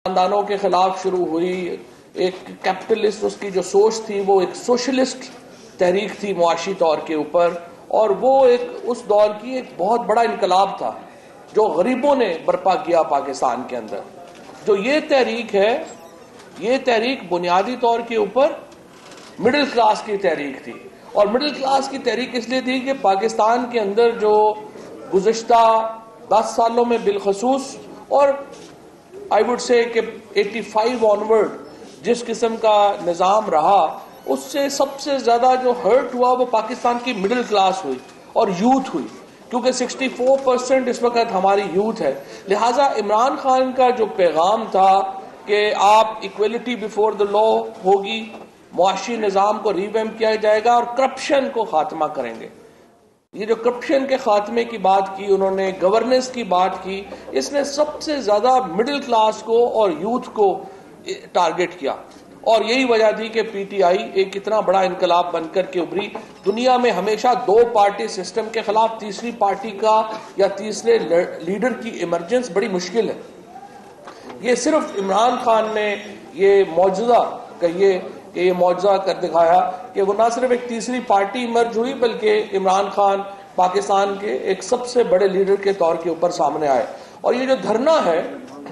خاندانوں کے خلاف شروع ہوئی، ایک کیپٹلسٹ اس کی جو سوچ تھی وہ ایک سوشلسٹ تحریک تھی معاشی طور کے اوپر، اور وہ ایک اس دور کی ایک بہت بڑا انقلاب تھا جو غریبوں نے برپا کیا پاکستان کے اندر۔ جو یہ تحریک ہے، یہ تحریک بنیادی طور کے اوپر مڈل کلاس کی تحریک تھی، اور مڈل کلاس کی تحریک اس لیے تھی کہ پاکستان کے اندر جو گزشتہ 10 سالوں میں بالخصوص، اور آئی وڈ سے کہ 85 آنورڈ جس قسم کا نظام رہا، اس سے سب سے زیادہ جو ہرٹ ہوا وہ پاکستان کی مڈل کلاس ہوئی اور یوتھ ہوئی، کیونکہ 64% اس وقت ہماری یوتھ ہے۔ لہٰذا عمران خان کا جو پیغام تھا کہ آپ ایکویلٹی بیفور دا لا ہوگی، معاشی نظام کو ریویمپ کیا جائے گا اور کرپشن کو خاتمہ کریں گے، یہ جو کرپشن کے خاتمے کی بات کی انہوں نے، گورننس کی بات کی، اس نے سب سے زیادہ مڈل کلاس کو اور یوتھ کو ٹارگٹ کیا، اور یہی وجہ تھی کہ پی ٹی آئی ایک اتنا بڑا انقلاب بن کر کے ابھری۔ دنیا میں ہمیشہ 2 پارٹی سسٹم کے خلاف تیسری پارٹی کا یا تیسرے لیڈر کی ایمرجنس بڑی مشکل ہے۔ یہ صرف عمران خان نے یہ معجزہ کہیے کہ یہ معجزہ کر دکھایا کہ وہ نہ صرف ایک تیسری پارٹی ایمرج ہوئی، بلکہ عمران خان پاکستان کے ایک سب سے بڑے لیڈر کے طور کے اوپر سامنے آئے۔ اور یہ جو دھرنا ہے،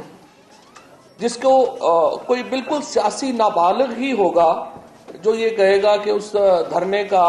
جس کو کوئی بالکل سیاسی نابالغ ہی ہوگا جو یہ کہے گا کہ اس دھرنے کا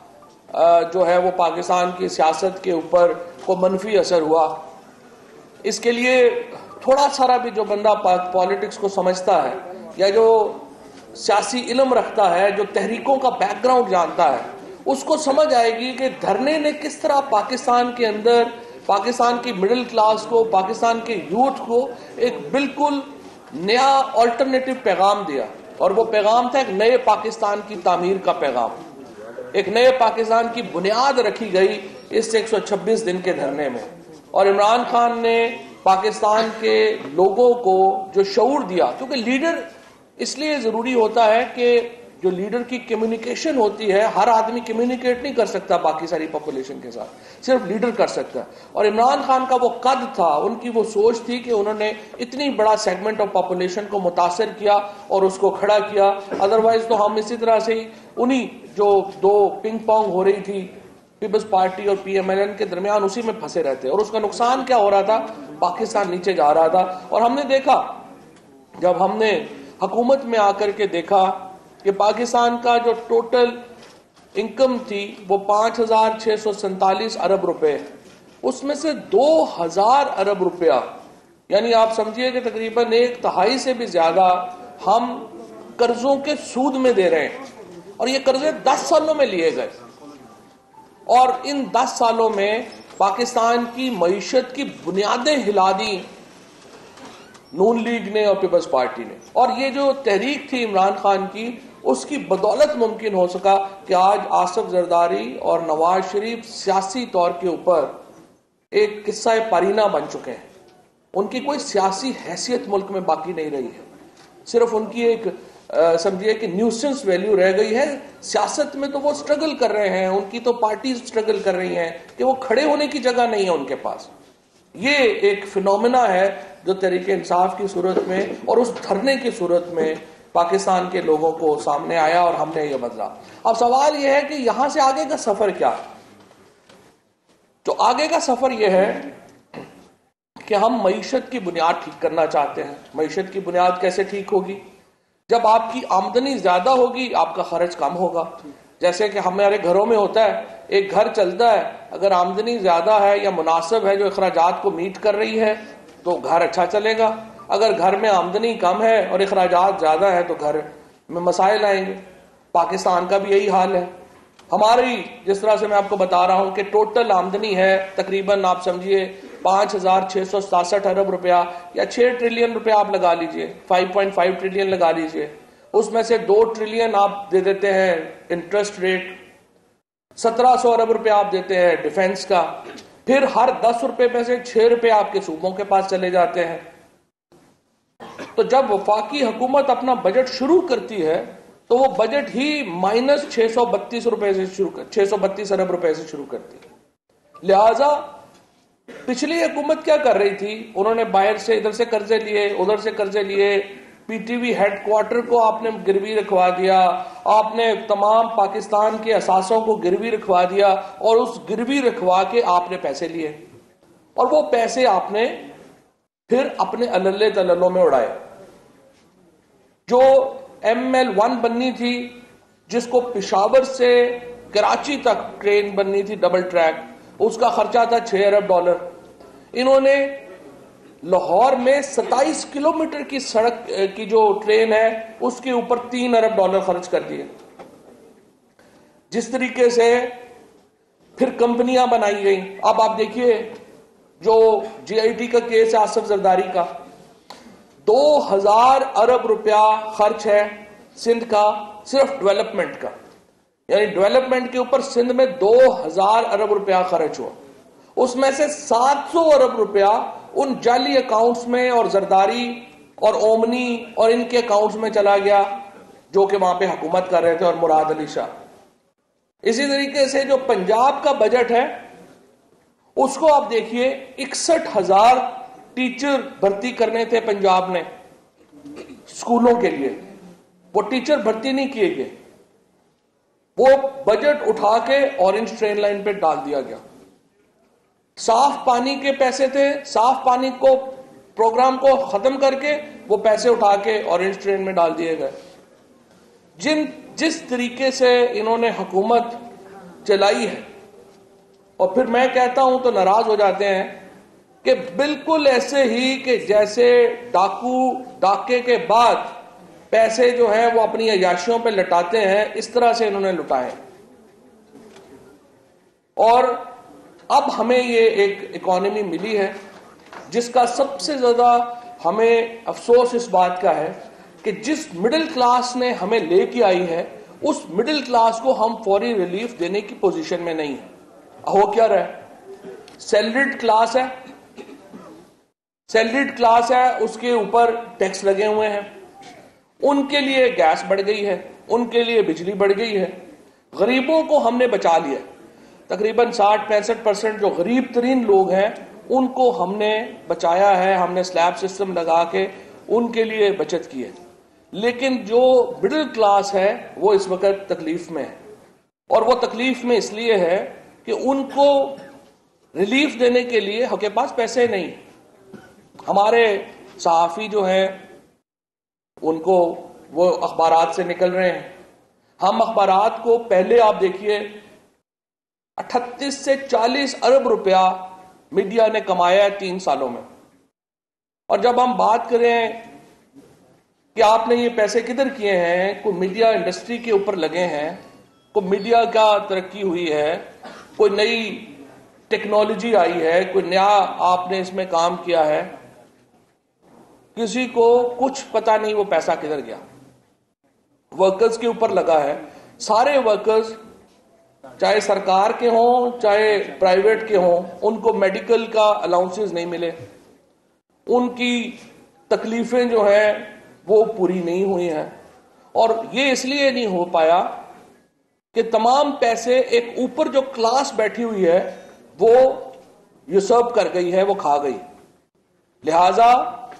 جو ہے وہ پاکستان کی سیاست کے اوپر کوئی منفی اثر ہوا، اس کے لیے تھوڑا سارا بھی جو بندہ پالیٹکس کو سمجھتا ہے یا جو سیاسی علم رکھتا ہے، جو تحریکوں کا بیک گراؤنڈ جانتا ہے، اس کو سمجھ آئے گی کہ دھرنے نے کس طرح پاکستان کے اندر پاکستان کی مڈل کلاس کو، پاکستان کے یوتھ کو ایک بالکل نیا آلٹرنیٹو پیغام دیا، اور وہ پیغام تھا ایک نئے پاکستان کی تعمیر کا پیغام، ایک نئے پاکستان کی بنیاد رکھی گئی اس 126 دن کے دھرنے میں۔ اور عمران خان نے پاکستان کے لوگوں کو جو شعور دیا، کیونکہ لیڈر اس لیے ضروری ہوتا ہے کہ جو لیڈر کی کمیونیکیشن ہوتی ہے، ہر آدمی کمیونیکیٹ نہیں کر سکتا باقی ساری پاپولیشن کے ساتھ، صرف لیڈر کر سکتا ہے۔ اور عمران خان کا وہ قد تھا، ان کی وہ سوچ تھی کہ انہوں نے اتنی بڑا سیگمنٹ آف پاپولیشن کو متاثر کیا اور اس کو کھڑا کیا۔ ادروائز تو ہم اسی طرح سے انہی جو 2 پنگ پونگ ہو رہی تھی پیپلز پارٹی اور پی ایم ایل این کے درمیان، اسی میں پھنسے رہتے، اور اس کا نقصان کیا ہو رہا تھا؟ پاکستان نیچے جا رہا تھا۔ اور ہم نے دیکھا، جب ہم نے حکومت میں آ کر کے دیکھا کہ پاکستان کا جو ٹوٹل انکم تھی وہ 5,647 ارب روپے، اس میں سے 2,000 ارب روپیہ، یعنی آپ سمجھیے کہ تقریباً 1/3 سے بھی زیادہ ہم قرضوں کے سود میں دے رہے ہیں، اور یہ قرضے 10 سالوں میں لیے گئے، اور ان 10 سالوں میں پاکستان کی معیشت کی بنیادیں ہلا دی نون لیگ نے اور پیپلز پارٹی نے۔ اور یہ جو تحریک تھی عمران خان کی، اس کی بدولت ممکن ہو سکا کہ آج آصف زرداری اور نواز شریف سیاسی طور کے اوپر ایک قصہ پارینہ بن چکے ہیں، ان کی کوئی سیاسی حیثیت ملک میں باقی نہیں رہی ہے، صرف ان کی ایک سمجھیے کہ نیوسنس ویلیو رہ گئی ہے۔ سیاست میں تو وہ سٹرگل کر رہے ہیں، ان کی تو پارٹیز سٹرگل کر رہی ہیں کہ وہ کھڑے ہونے کی جگہ نہیں ہے ان کے پاس۔ یہ ایک فینومینا ہے جو تحریک انصاف کی صورت میں اور اس دھرنے کی صورت میں پاکستان کے لوگوں کو سامنے آیا، اور ہم نے یہ بدلا۔ اب سوال یہ ہے کہ یہاں سے آگے کا سفر کیا؟ تو آگے کا سفر یہ ہے کہ ہم معیشت کی بنیاد ٹھیک کرنا چاہتے ہیں۔ معیشت کی بنیاد کیسے ٹھیک ہوگی؟ جب آپ کی آمدنی زیادہ ہوگی، آپ کا خرچ کم ہوگا۔ جیسے کہ ہمارے گھروں میں ہوتا ہے، ایک گھر چلتا ہے، اگر آمدنی زیادہ ہے یا مناسب ہے جو اخراجات کو میٹ کر رہی ہے تو گھر اچھا چلے گا۔ اگر گھر میں آمدنی کم ہے اور اخراجات زیادہ ہے تو گھر میں مسائل آئیں گے۔ پاکستان کا بھی یہی حال ہے۔ ہماری جس طرح سے میں آپ کو بتا رہا ہوں کہ ٹوٹل آمدنی ہے تقریباً آپ سمجھیے 5,667 ارب روپیہ یا 6 ٹریلین روپیہ آپ لگا لیجئے، 5.5 ٹریلین لگا لیجئے، اس میں سے 2 ٹریلین آپ دے دیتے ہیں انٹرسٹ ریٹ، 1,700 ارب روپے آپ دیتے ہیں ڈیفنس کا، پھر ہر 10 روپے میں سے 6 روپے آپ کے صوبوں کے پاس چلے جاتے ہیں۔ تو جب وفاقی حکومت اپنا بجٹ شروع کرتی ہے تو وہ بجٹ ہی -632 ارب روپے سے شروع کرتی ہے۔ لہٰذا पिछली हुकूमत क्या कर रही थी, उन्होंने बाहर से इधर से कर्जे लिए, उधर से कर्जे लिए, पीटीवी हेडक्वार्टर को आपने गिरवी रखवा दिया, आपने तमाम पाकिस्तान के असासों को गिरवी रखवा दिया और उस गिरवी रखवा के आपने पैसे लिए और वो पैसे आपने फिर अपने अल्ले तल्लों में उड़ाए। जो ML1 बननी थी, जिसको पिशावर से कराची तक ट्रेन बननी थी डबल ट्रैक, उसका खर्चा था $6 अरब। इन्होंने लाहौर में 27 किलोमीटर की सड़क की जो ट्रेन है उसके ऊपर $3 अरब खर्च कर दिए। जिस तरीके से फिर कंपनियां बनाई गई, अब आप देखिए जो GIT का केस है आसिफ जरदारी का, 2000 अरब रुपया खर्च है सिंध का सिर्फ डेवलपमेंट का, यानी डेवलपमेंट के ऊपर सिंध में 2000 अरब रुपया खर्च हुआ। उसमें से 700 अरब रुपया उन जाली अकाउंट्स में और जरदारी और ओमनी और इनके अकाउंट्स में चला गया जो कि वहां पे हुकूमत कर रहे थे और मुराद अली शाह। इसी तरीके से जो पंजाब का बजट है उसको आप देखिए, 61,000 टीचर भर्ती करने थे पंजाब ने स्कूलों के लिए, वो टीचर भर्ती नहीं किए गए, वो बजट उठा के ऑरेंज ट्रेन लाइन पे डाल दिया गया। साफ पानी के पैसे थे, साफ पानी को प्रोग्राम को खत्म करके वो पैसे उठा के ऑरेंज ट्रेन में डाल दिए गए। जिस तरीके से इन्होंने हुकूमत चलाई है, और फिर मैं कहता हूं तो नाराज हो जाते हैं कि बिल्कुल ऐसे ही कि जैसे डाके के बाद पैसे जो हैं वो अपनी अयाशियों पे लुटाते हैं, इस तरह से इन्होंने लुटाए। और अब हमें ये एक इकोनॉमी मिली है जिसका सबसे ज्यादा हमें अफसोस इस बात का है कि जिस मिडिल क्लास ने हमें लेके आई है, उस मिडिल क्लास को हम फौरी रिलीफ देने की पोजीशन में नहीं है। हो क्या रहा है, सैलरीड क्लास है, सैलरीड क्लास है, उसके ऊपर टैक्स लगे हुए हैं, उनके लिए गैस बढ़ गई है, उनके लिए बिजली बढ़ गई है। गरीबों को हमने बचा लिया, तकरीबन 60-65% जो गरीब तरीन लोग हैं उनको हमने बचाया है, हमने स्लैब सिस्टम लगा के उनके लिए बचत की है। लेकिन जो मिडिल क्लास है वो इस वक्त तकलीफ में है, और वो तकलीफ में इसलिए है कि उनको रिलीफ देने के लिए उनके पास पैसे नहीं। हमारे सहाफी जो हैं उनको वो अखबारात से निकल रहे हैं। हम अखबारात को पहले आप देखिए 38 से 40 अरब रुपया मीडिया ने कमाया है 3 सालों में, और जब हम बात करें कि आपने ये पैसे किधर किए हैं, कोई मीडिया इंडस्ट्री के ऊपर लगे हैं, कोई मीडिया का तरक्की हुई है, कोई नई टेक्नोलॉजी आई है, कोई नया आपने इसमें काम किया है, किसी को कुछ पता नहीं वो पैसा किधर गया। वर्कर्स के ऊपर लगा है, सारे वर्कर्स चाहे सरकार के हों चाहे प्राइवेट के हों, उनको मेडिकल का अलाउंसेस नहीं मिले, उनकी तकलीफें जो हैं वो पूरी नहीं हुई हैं। और ये इसलिए नहीं हो पाया कि तमाम पैसे एक ऊपर जो क्लास बैठी हुई है वो यूसर्व कर गई है, वो खा गई। लिहाजा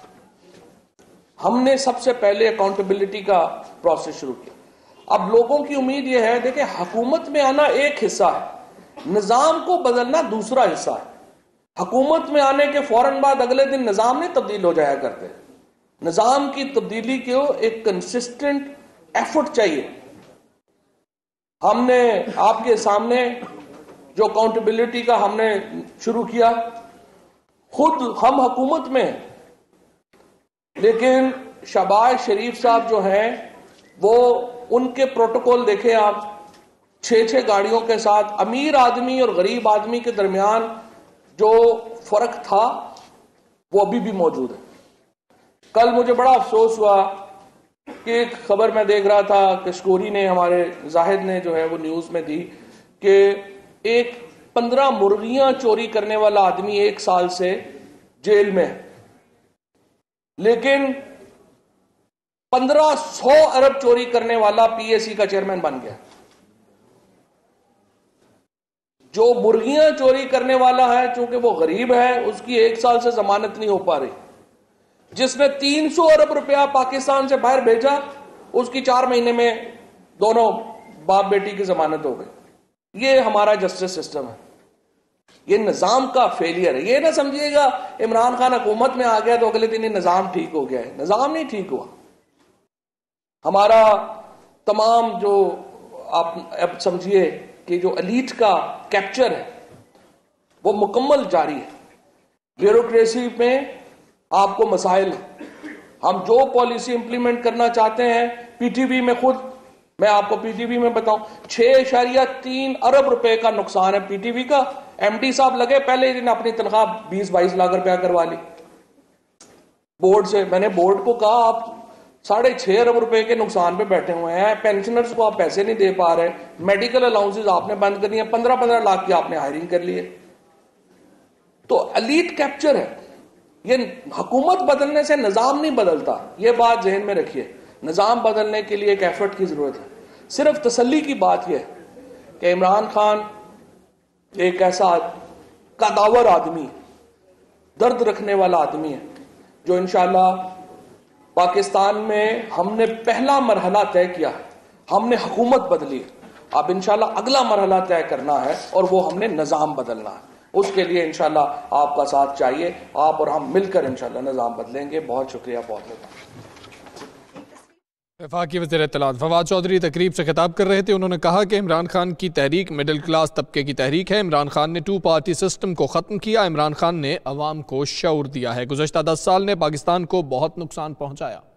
हमने सबसे पहले अकाउंटेबिलिटी का प्रोसेस शुरू किया। अब लोगों की उम्मीद यह है, देखिए हुकूमत में आना एक हिस्सा है, निजाम को बदलना दूसरा हिस्सा है। हुकूमत में आने के फौरन बाद अगले दिन निजाम नहीं तब्दील हो जाया करते। निजाम की तब्दीली को एक कंसिस्टेंट एफर्ट चाहिए। हमने आपके सामने जो अकाउंटेबिलिटी का हमने शुरू किया, खुद हम हुकूमत में, लेकिन शहबाज शरीफ साहब जो हैं वो उनके प्रोटोकॉल देखें आप, 6-6 गाड़ियों के साथ अमीर आदमी और गरीब आदमी के दरमियान जो फर्क था वो अभी भी मौजूद है। कल मुझे बड़ा अफसोस हुआ कि एक खबर मैं देख रहा था, कशकोरी ने, हमारे जाहिद ने जो है वो न्यूज में दी कि एक 15 मुर्गियां चोरी करने वाला आदमी 1 साल से जेल में है, लेकिन 1500 अरब चोरी करने वाला PAC का चेयरमैन बन गया। جو مرغیاں چوری کرنے والا ہے چونکہ وہ غریب ہے اس کی 1 سال سے ضمانت نہیں ہو پا رہی. جس نے 300 ارب روپیہ پاکستان سے باہر بھیجا اس کی 4 مہینے میں دونوں باپ بیٹی کی ضمانت ہو گئی. یہ ہمارا جسٹس سسٹم ہے. یہ نظام کا فیلئر ہے. یہ نہ سمجھیے گا عمران خان حکومت میں آ گیا تو اگلے دن نظام ٹھیک ہو گیا ہے. نظام نہیں ٹھیک ہوا. ہمارا تمام جو آپ اب سمجھیے کہ جو ایلیٹ کا کیپچر ہے وہ مکمل جاری ہے. بیوروکریسی میں آپ کو مسائل ہیں. ہم جو پالیسی امپلیمنٹ کرنا چاہتے ہیں پی ٹی وی میں خود میں آپ کو پی ٹی وی میں بتاؤں 6.3 ارب روپے کا نقصان ہے پی ٹی وی کا. ایم ڈی صاحب لگے پہلے دن اپنی تنخواہ 20-22 لاکھ روپیہ کروا لی بورڈ سے. میں نے بورڈ کو کہا آپ 6.5 ارب روپے کے نقصان پہ بیٹھے ہوئے ہیں. پینشنرز کو آپ پیسے نہیں دے پا رہے. میڈیکل الاؤنسز آپ نے بند کر دیے. 15-15 لاکھ کی آپ نے ہائرنگ کر لی ہے. تو ایلیٹ کیپچر ہے. یہ حکومت بدلنے سے نظام نہیں بدلتا. یہ بات ذہن میں رکھیے. نظام بدلنے کے لیے ایک ایفرٹ کی ضرورت ہے. صرف تسلی کی بات یہ ہے کہ عمران خان ایک ایسا قداور آدمی درد رکھنے والا آدمی ہے جو انشاءاللہ پاکستان میں ہم نے پہلا مرحلہ طے کیا ہے. ہم نے حکومت بدلی. اب انشاءاللہ اگلا مرحلہ طے کرنا ہے اور وہ ہم نے نظام بدلنا ہے. اس کے لیے انشاءاللہ آپ کا ساتھ چاہیے. آپ اور ہم مل کر انشاءاللہ نظام بدلیں گے. بہت شکریہ. بہت وفاقی وزیر اطلاعات فواد چودھری تقریب سے خطاب کر رہے تھے. انہوں نے کہا کہ عمران خان کی تحریک مڈل کلاس طبقے کی تحریک ہے. عمران خان نے 2 پارٹی سسٹم کو ختم کیا. عمران خان نے عوام کو شعور دیا ہے. گزشتہ 10 سال نے پاکستان کو بہت نقصان پہنچایا.